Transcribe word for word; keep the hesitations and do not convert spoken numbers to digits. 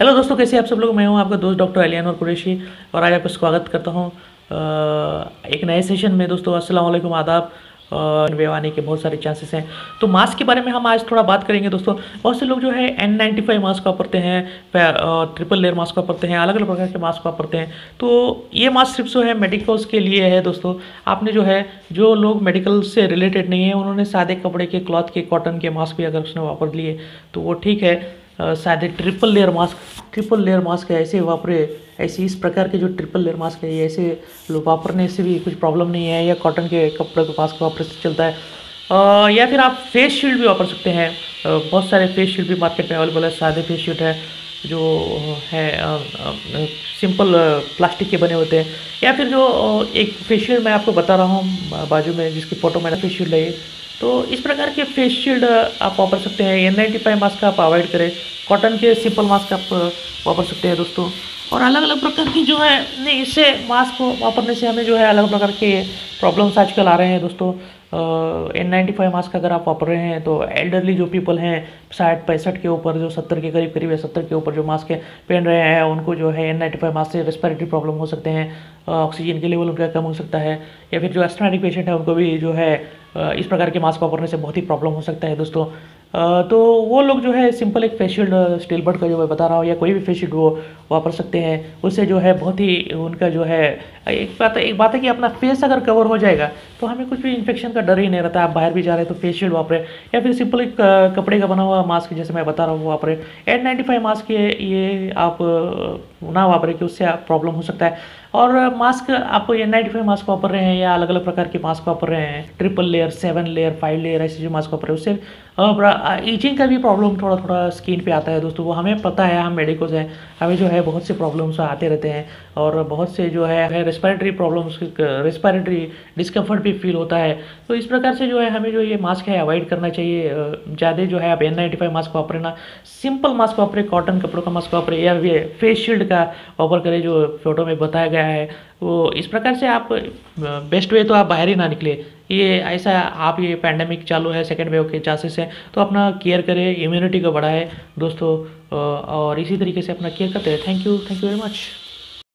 Hello दोस्तों, कैसे आप सब लोग। मैं हूं आपका दोस्त डॉक्टर अलियान कुरैशी और आज आपका स्वागत करता हूं एक नए सेशन में। दोस्तों अस्सलाम वालेकुम, आदाब। वे आने के बहुत सारे चांसेस हैं। तो मास्क के बारे में हम आज थोड़ा बात करेंगे। दोस्तों बहुत से लोग जो है एन नाइन्टी फाइव मास्क वापरते हैं, ट्रिपल लेयर मास्क वापरते हैं, अलग अलग प्रकार के मास्क वापरते हैं। तो ये मास्क सिर्फ जो है मेडिकल्स के लिए है। दोस्तों आपने जो है जो लोग मेडिकल से रिलेटेड नहीं है, उन्होंने सादे कपड़े के, क्लॉथ के, कॉटन के मास्क भी अगर उसने वापर लिए तो वो ठीक है। सादे triple layer mask triple layer mask है, ऐसे वापरे, ऐसे इस प्रकार के जो ट्रिपल लेयर मास्क है, ये ऐसे वापरने से भी कुछ प्रॉब्लम नहीं है, या कॉटन के कपड़े के मास्क वापरने से चलता है। आ, या फिर आप फेस शील्ड भी वापर सकते हैं। आ, बहुत सारे फेस शील्ड भी मार्केट में अवेलेबल है। सादे फेस शील्ड है जो है सिंपल प्लास्टिक के बने होते हैं, या फिर जो एक फेस शील्ड मैं आपको बता रहा हूँ बाजू में, जिसकी फ़ोटो मैंने फेस शील्ड है। तो इस प्रकार के फेस शील्ड आप वापर सकते हैं। एन नाइन्टी फाइव मास्क आप अवॉइड करें, कॉटन के सिंपल मास्क आप वापर सकते हैं दोस्तों। और अलग अलग प्रकार की जो है नहीं, इससे मास्क वापरने से हमें जो है अलग प्रकार के प्रॉब्लम्स आजकल आ रहे हैं दोस्तों। एन नाइन्टी फाइव मास्क अगर आप वापर रहे हैं तो एल्डरली जो पीपल हैं, साठ पैंसठ के ऊपर, जो सत्तर के करीब करीब है, सत्तर के ऊपर जो मास्क पहन रहे हैं, उनको जो है एन नाइन्टी फाइव मास्क से रेस्पिरेटरी प्रॉब्लम हो सकते हैं, ऑक्सीजन के लेवल उनका कम हो सकता है। या फिर जो एस्थमेटिक पेशेंट है, उनको भी जो है इस प्रकार के मास्क वापरने से बहुत ही प्रॉब्लम हो सकता है दोस्तों। तो वो लोग जो है सिंपल एक फेस शील्ड, स्टील बड का जो मैं बता रहा हूँ, या कोई भी फेस शील्ड वो वापर सकते हैं। उससे जो है बहुत ही उनका जो है एक बात एक बात है कि अपना फेस अगर कवर हो जाएगा तो हमें कुछ भी इन्फेक्शन का डर ही नहीं रहता। आप बाहर भी जा रहे हैं तो फेस शील्ड वापरें, या फिर सिंपल एक कपड़े का बना हुआ मास्क जैसे मैं बता रहा हूँ वो वापरें। एन नाइन्टी फाइव मास्क ये ये आप ना वापरें कि उससे आप प्रॉब्लम हो सकता है। और मास्क आप एन नाइन्टी फाइव मास्क वापर रहे हैं या अलग अलग प्रकार के मास्क वापर रहे हैं, triple layer, seven layer, five layer, ऐसे जो मास्क वापर रहे हैं, उससे ईचिंग का भी प्रॉब्लम थोड़ा थोड़ा स्किन पे आता है दोस्तों। वो हमें पता है, हम मेडिकल्स हैं, हमें जो है बहुत से प्रॉब्लम्स आते रहते हैं, और बहुत से जो है रेस्पिरेटरी प्रॉब्लम्स, रेस्पिरेटरी डिस्कम्फर्ट भी फील होता है। तो इस प्रकार से जो है हमें जो ये मास्क है अवॉइड करना चाहिए। ज़्यादा जो है आप एन नाइन्टी फाइव मास्क वापरें ना, सिंपल मास्क वापरें, कॉटन कपड़ों का मास्क वापरें, या फेस शील्ड का वापर करें जो फोटो में बताया गया है। वो इस प्रकार से आप बेस्ट वे तो आप बाहर ही ना निकले। ये ऐसा आप ये पैंडेमिक चालू है, सेकेंड वेव के चांसेस हैं, तो अपना केयर करें, इम्यूनिटी को बढ़ाएं दोस्तों, और इसी तरीके से अपना केयर करते हैं। Thank you thank you very much.